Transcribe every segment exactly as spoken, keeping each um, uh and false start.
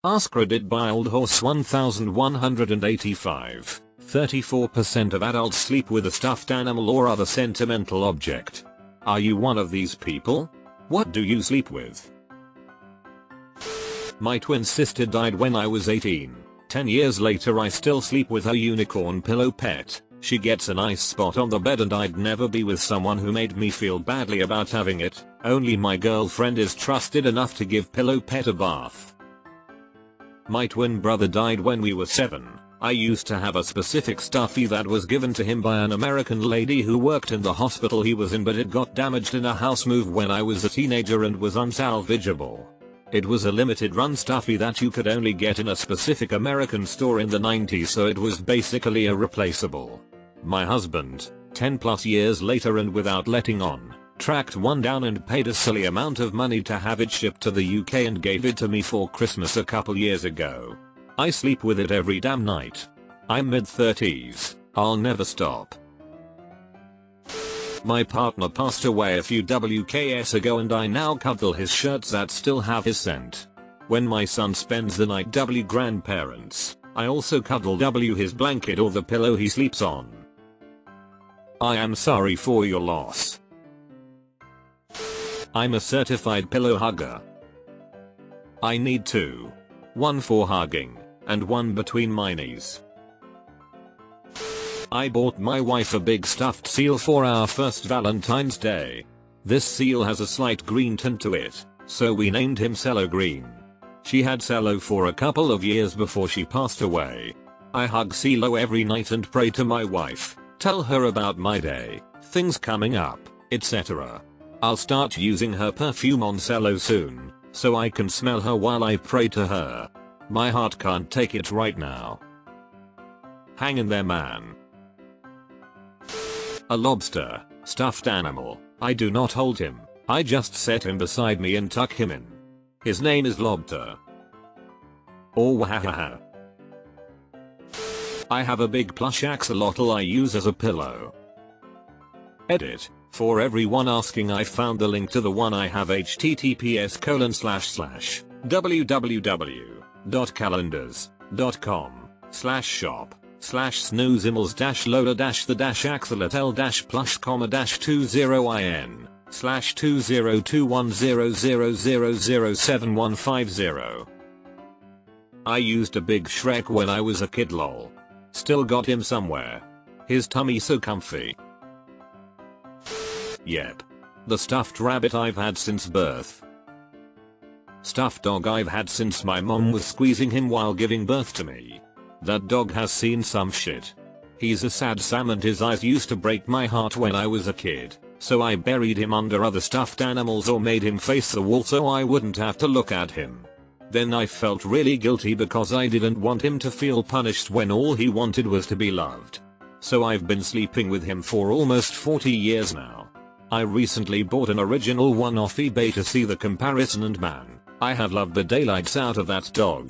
AskReddit by Old Horse one thousand one hundred eighty-five. thirty-four percent of adults sleep with a stuffed animal or other sentimental object. Are you one of these people? What do you sleep with? My twin sister died when I was eighteen. ten years later I still sleep with her unicorn pillow pet. She gets a nice spot on the bed and I'd never be with someone who made me feel badly about having it. Only my girlfriend is trusted enough to give pillow pet a bath. My twin brother died when we were seven. I used to have a specific stuffy that was given to him by an American lady who worked in the hospital he was in, but it got damaged in a house move when I was a teenager and was unsalvageable. It was a limited run stuffy that you could only get in a specific American store in the nineties, so it was basically irreplaceable. My husband, ten plus years later and without letting on, tracked one down and paid a silly amount of money to have it shipped to the U K and gave it to me for Christmas a couple years ago. I sleep with it every damn night. I'm mid thirties, I'll never stop. My partner passed away a few W Ks ago and I now cuddle his shirts that still have his scent. When my son spends the night W grandparents, I also cuddle W his blanket or the pillow he sleeps on. I am sorry for your loss. I'm a certified pillow hugger. I need two. One for hugging, and one between my knees. I bought my wife a big stuffed seal for our first Valentine's Day. This seal has a slight green tint to it, so we named him Cello Green. She had Cello for a couple of years before she passed away. I hug Cello every night and pray to my wife, tell her about my day, things coming up, et cetera. I'll start using her perfume on Cello soon, so I can smell her while I pray to her. My heart can't take it right now. Hang in there, man. A lobster, stuffed animal. I do not hold him, I just set him beside me and tuck him in. His name is Lobster. Oh wahaha. I have a big plush axolotl I use as a pillow. Edit. For everyone asking, I found the link to the one I have, https colon slash slash www.calendars.com slash shop slash snoozimals dash loader dash the dash axolotl dash plush comma dash two zero in slash two zero two one zero zero zero zero seven one five zero. I used a big Shrek when I was a kid, lol. Still got him somewhere. His tummy so comfy. Yep. The stuffed rabbit I've had since birth. Stuffed dog I've had since my mom was squeezing him while giving birth to me. That dog has seen some shit. He's a sad Sam and his eyes used to break my heart when I was a kid, so I buried him under other stuffed animals or made him face the wall so I wouldn't have to look at him. Then I felt really guilty because I didn't want him to feel punished when all he wanted was to be loved. So I've been sleeping with him for almost forty years now. I recently bought an original one off eBay to see the comparison and man, I have loved the daylights out of that dog.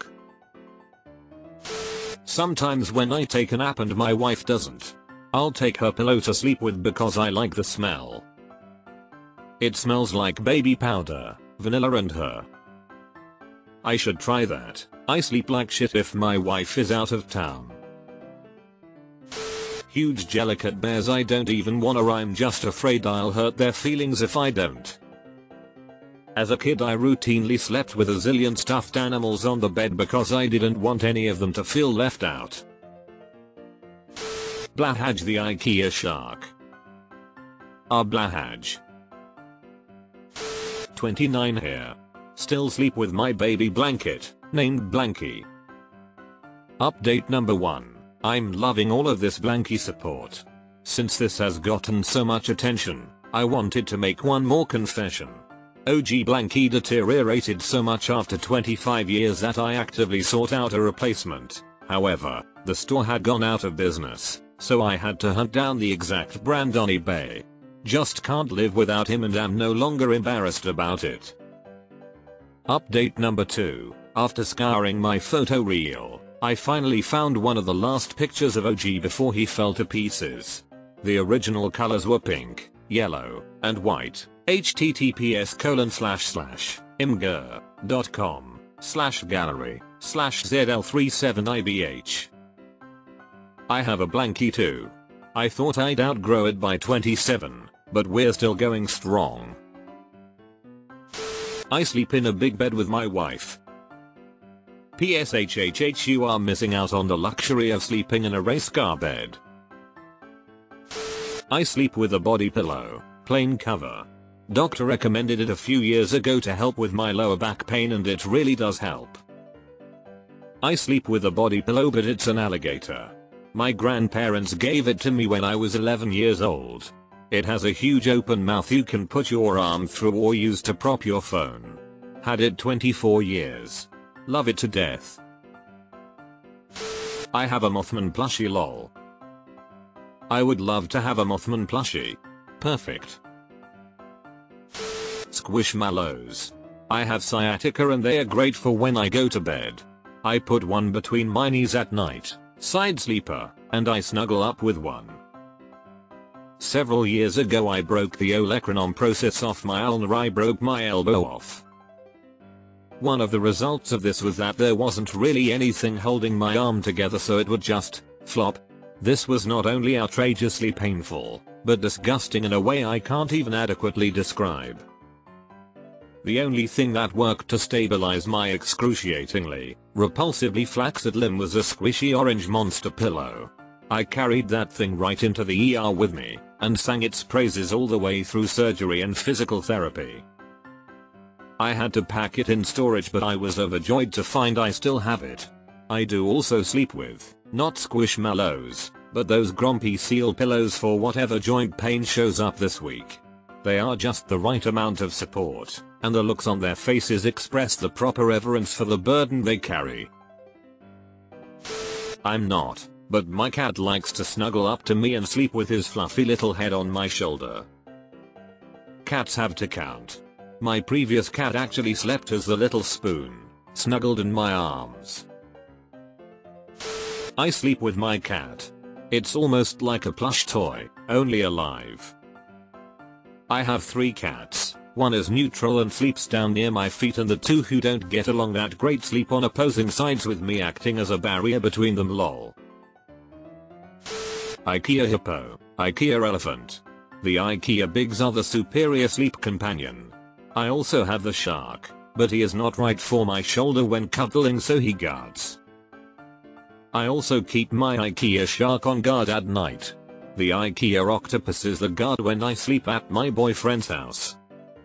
Sometimes when I take a nap and my wife doesn't, I'll take her pillow to sleep with because I like the smell. It smells like baby powder, vanilla and her. I should try that. I sleep like shit if my wife is out of town. Huge delicate bears I don't even wanna, I'm just afraid I'll hurt their feelings if I don't. As a kid I routinely slept with a zillion stuffed animals on the bed because I didn't want any of them to feel left out. Blahaj the IKEA shark. Ah Blahaj. twenty-nine here. Still sleep with my baby blanket, named Blanky. Update number one. I'm loving all of this Blanky support. Since this has gotten so much attention, I wanted to make one more confession. O G Blanky deteriorated so much after twenty-five years that I actively sought out a replacement. However, the store had gone out of business, so I had to hunt down the exact brand on eBay. Just can't live without him and am no longer embarrassed about it. Update number two. After scouring my photo reel, I finally found one of the last pictures of O G before he fell to pieces. The original colors were pink, yellow, and white. https colon slash slash imgur dot com slash gallery slash Z L thirty-seven I B H. I have a blankie too. I thought I'd outgrow it by twenty-seven, but we're still going strong. I sleep in a big bed with my wife. P S H H H you are missing out on the luxury of sleeping in a race car bed. I sleep with a body pillow, plain cover. Doctor recommended it a few years ago to help with my lower back pain and it really does help. I sleep with a body pillow but it's an alligator. My grandparents gave it to me when I was eleven years old. It has a huge open mouth you can put your arm through or use to prop your phone. Had it twenty-four years. Love it to death. I have a Mothman plushie lol. I would love to have a Mothman plushie. Perfect. Squishmallows. I have sciatica and they are great for when I go to bed. I put one between my knees at night, side sleeper, and I snuggle up with one. Several years ago I broke the olecranon process off my ulnar. I broke my elbow off. One of the results of this was that there wasn't really anything holding my arm together so it would just flop. This was not only outrageously painful, but disgusting in a way I can't even adequately describe. The only thing that worked to stabilize my excruciatingly, repulsively flaccid limb was a squishy orange monster pillow. I carried that thing right into the E R with me, and sang its praises all the way through surgery and physical therapy. I had to pack it in storage but I was overjoyed to find I still have it. I do also sleep with, not squishmallows, but those grumpy seal pillows for whatever joint pain shows up this week. They are just the right amount of support, and the looks on their faces express the proper reverence for the burden they carry. I'm not, but my cat likes to snuggle up to me and sleep with his fluffy little head on my shoulder. Cats have to count. My previous cat actually slept as the little spoon, snuggled in my arms. I sleep with my cat. It's almost like a plush toy, only alive. I have three cats. One is neutral and sleeps down near my feet and the two who don't get along that great sleep on opposing sides with me acting as a barrier between them lol. IKEA hippo, IKEA elephant. The IKEA bigs are the superior sleep companion. I also have the shark, but he is not right for my shoulder when cuddling so he guards. I also keep my IKEA shark on guard at night. The IKEA octopus is the guard when I sleep at my boyfriend's house.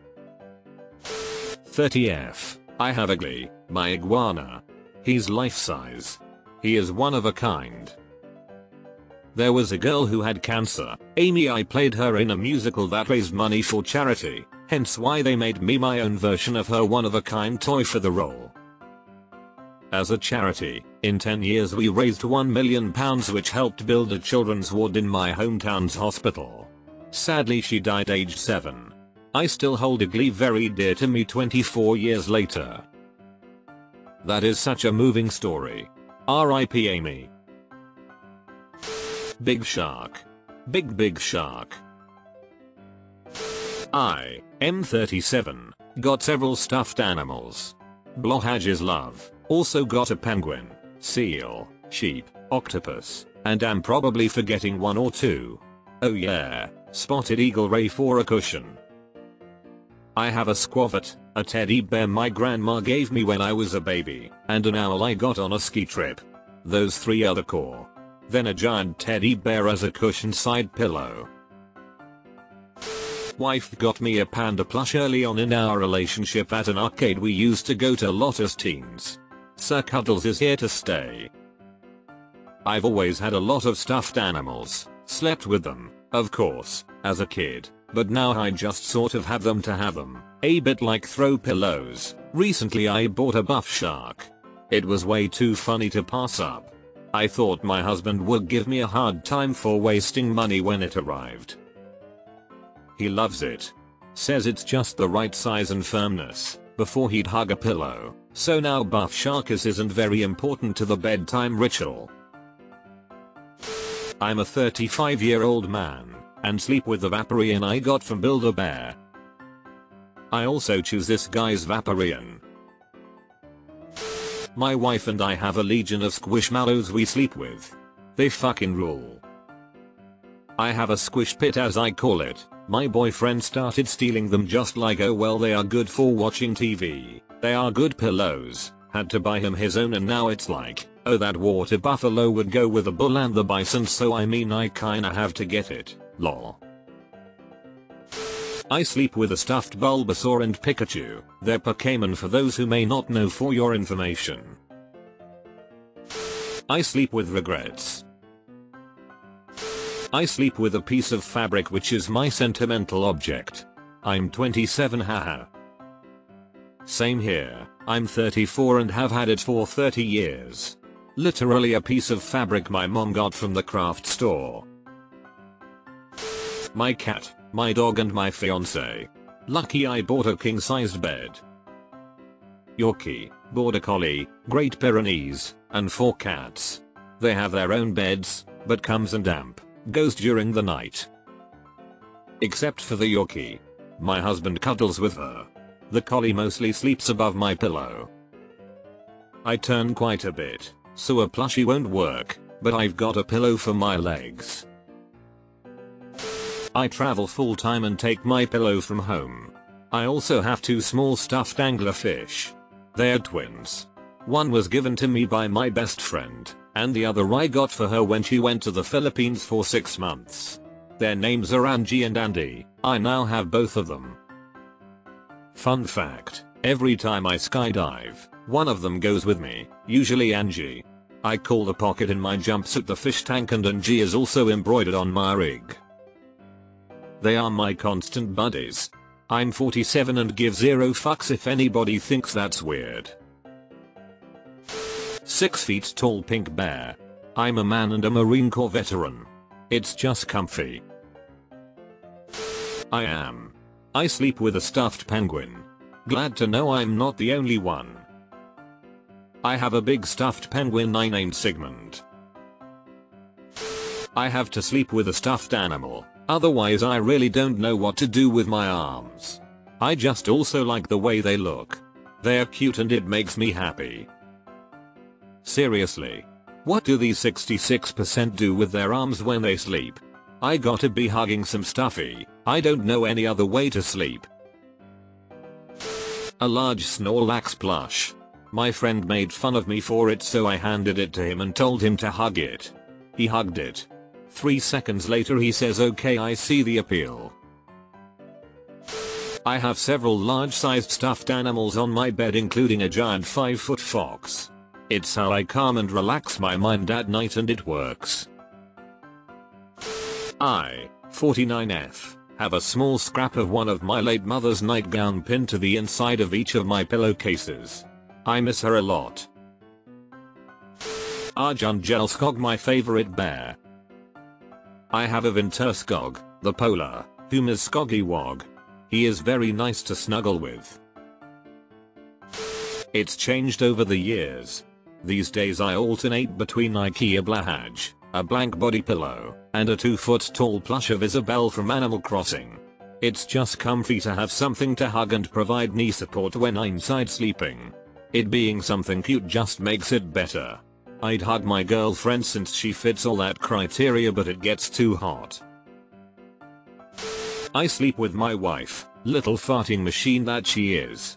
thirty F. I have Ugly, my iguana. He's life-size. He is one of a kind. There was a girl who had cancer, Amy. I played her in a musical that raised money for charity, hence why they made me my own version of her one-of-a-kind toy for the role. As a charity, in ten years we raised one million pounds which helped build a children's ward in my hometown's hospital. Sadly she died aged seven. I still hold Ugly very dear to me twenty-four years later. That is such a moving story. R I P Amy. Big shark. Big big shark. I, M thirty-seven, got several stuffed animals. Blowhages love, also got a penguin, seal, sheep, octopus, and am probably forgetting one or two. Oh yeah, spotted eagle ray for a cushion. I have a squavet, a teddy bear my grandma gave me when I was a baby, and an owl I got on a ski trip. Those three are the core. Then a giant teddy bear as a cushion side pillow. Wife got me a panda plush early on in our relationship at an arcade we used to go to a lot as teens. Sir Cuddles is here to stay. I've always had a lot of stuffed animals, slept with them, of course, as a kid, but now I just sort of have them to have them, a bit like throw pillows. Recently I bought a buff shark. It was way too funny to pass up. I thought my husband would give me a hard time for wasting money when it arrived. He loves it. Says it's just the right size and firmness, before he'd hug a pillow, so now buff sharkers isn't very important to the bedtime ritual. I'm a thirty-five year old man, and sleep with the Vaporeon I got from Build-A-Bear. I also choose this guy's Vaporeon. My wife and I have a legion of squishmallows we sleep with. They fucking rule. I have a squish pit as I call it. My boyfriend started stealing them just like oh well they are good for watching T V. They are good pillows. Had to buy him his own and now it's like, oh that water buffalo would go with the bull and the bison so I mean I kinda have to get it, lol. I sleep with a stuffed Bulbasaur and Pikachu. They're Pokemon for those who may not know for your information. I sleep with regrets. I sleep with a piece of fabric which is my sentimental object. I'm twenty-seven haha. Same here, I'm thirty-four and have had it for thirty years. Literally a piece of fabric my mom got from the craft store. My cat, my dog and my fiance. Lucky I bought a king-sized bed. Yorkie, Border Collie, Great Pyrenees, and four cats. They have their own beds, but comes and damp, goes during the night. Except for the Yorkie. My husband cuddles with her. The collie mostly sleeps above my pillow. I turn quite a bit, so a plushie won't work, but I've got a pillow for my legs. I travel full time and take my pillow from home. I also have two small stuffed anglerfish. They're twins. One was given to me by my best friend, and the other I got for her when she went to the Philippines for six months. Their names are Angie and Andy. I now have both of them. Fun fact, every time I skydive, one of them goes with me, usually Angie. I call the pocket in my jumpsuit the fish tank and Angie is also embroidered on my rig. They are my constant buddies. I'm forty-seven and give zero fucks if anybody thinks that's weird. six feet tall pink bear. I'm a man and a Marine Corps veteran. It's just comfy. I am. I sleep with a stuffed penguin. Glad to know I'm not the only one. I have a big stuffed penguin I named Sigmund. I have to sleep with a stuffed animal, otherwise I really don't know what to do with my arms. I just also like the way they look. They're cute and it makes me happy. Seriously. What do these sixty-six percent do with their arms when they sleep? I gotta be hugging some stuffy. I don't know any other way to sleep. A large Snorlax plush. My friend made fun of me for it so I handed it to him and told him to hug it. He hugged it. Three seconds later he says okay I see the appeal. I have several large-sized stuffed animals on my bed including a giant five foot fox. It's how I calm and relax my mind at night and it works. I, forty-nine F, have a small scrap of one of my late mother's nightgown pinned to the inside of each of my pillowcases. I miss her a lot. Arjungelskog, my favorite bear. I have a Winterskog, the polar, whom is Skoggywog. He is very nice to snuggle with. It's changed over the years. These days I alternate between IKEA Blahaj, a blank body pillow, and a two foot tall plush of Isabelle from Animal Crossing. It's just comfy to have something to hug and provide knee support when I'm side sleeping. It being something cute just makes it better. I'd hug my girlfriend since she fits all that criteria but it gets too hot. I sleep with my wife, little farting machine that she is.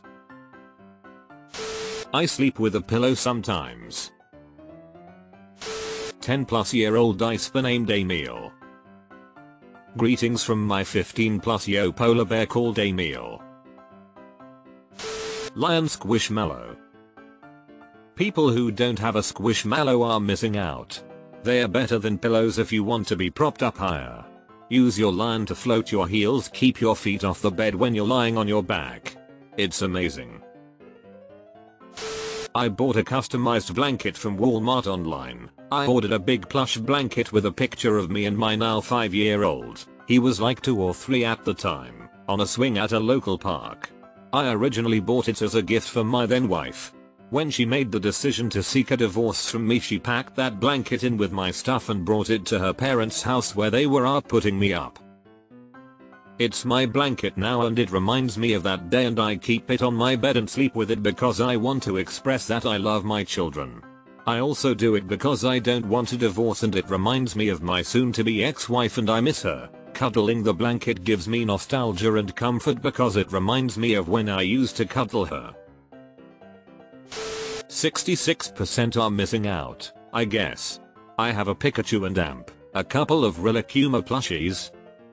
I sleep with a pillow sometimes. ten plus year old Iceper named Emil. Greetings from my fifteen plus year polar bear called Emil. Lion Squishmallow. People who don't have a squishmallow are missing out. They're better than pillows if you want to be propped up higher. Use your lion to float your heels, keep your feet off the bed when you're lying on your back. It's amazing. I bought a customized blanket from Walmart online. I ordered a big plush blanket with a picture of me and my now five year old. He was like two or three at the time, on a swing at a local park. I originally bought it as a gift for my then wife. When she made the decision to seek a divorce from me, she packed that blanket in with my stuff and brought it to her parents' house where they were out putting me up. It's my blanket now and it reminds me of that day and I keep it on my bed and sleep with it because I want to express that I love my children. I also do it because I don't want a divorce and it reminds me of my soon-to-be ex-wife and I miss her. Cuddling the blanket gives me nostalgia and comfort because it reminds me of when I used to cuddle her. sixty-six percent are missing out, I guess. I have a Pikachu and Amp, a couple of Rillacuma plushies,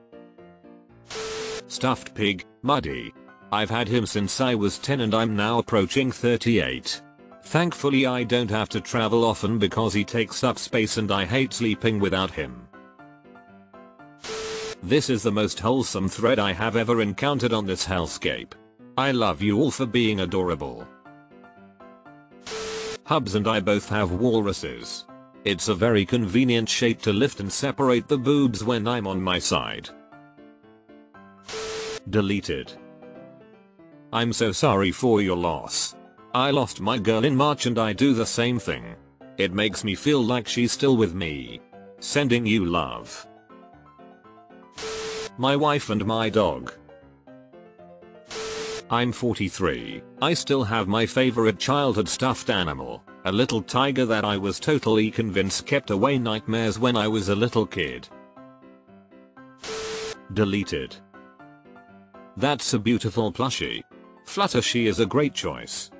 stuffed pig, Muddy. I've had him since I was ten and I'm now approaching thirty-eight. Thankfully I don't have to travel often because he takes up space and I hate sleeping without him. This is the most wholesome thread I have ever encountered on this hellscape. I love you all for being adorable. Hubs and I both have walruses. It's a very convenient shape to lift and separate the boobs when I'm on my side. Deleted. I'm so sorry for your loss. I lost my girl in March and I do the same thing. It makes me feel like she's still with me. Sending you love. My wife and my dog. I'm forty-three. I still have my favorite childhood stuffed animal, a little tiger that I was totally convinced kept away nightmares when I was a little kid. Deleted. That's a beautiful plushie. Fluttershy is a great choice.